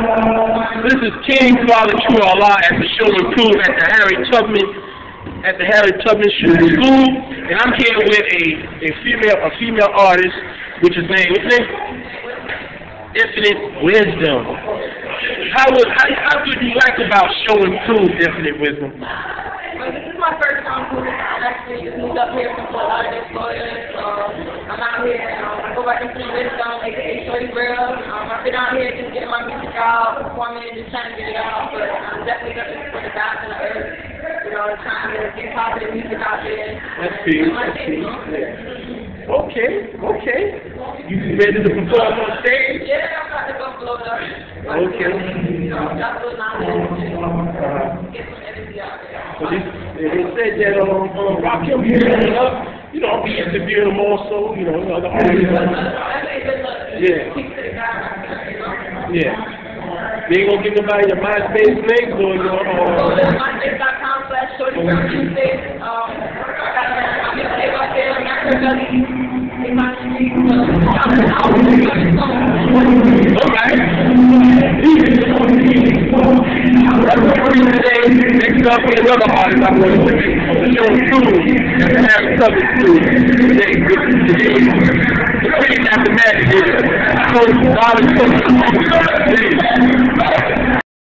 This is King Pt.2 at the show and prove at the Harriet Tubman School, and I'm here with a female artist, which is named Infinite Wisdom. How did you like about show and prove Infinite Wisdom? Well, this is my first time actually just moved up here from Fort Lauderdale, Florida. So I'm out here. I go by Infinite Wisdom, aka Shorty Grill. I've been out here just getting my music out, performing, just trying to get it out. But I'm definitely looking for the Godz and Earths. You know, trying to get positive music out there. That's big. Okay. You ready to perform on stage? Yeah, I'm about to go float up. Okay. That's what I'm doing. Get some energy out there. So they said that Rock Him here coming up, you know, I'll be interviewing them also, you know, other artists. Yeah. They ain't gonna give nobody your MySpace links or your MySpace.com/ShortyGirlTuesdays. Next up with another artist I'm going to show and prove at the Harriet Tubman School. The pretty after magic is Godz and Earths.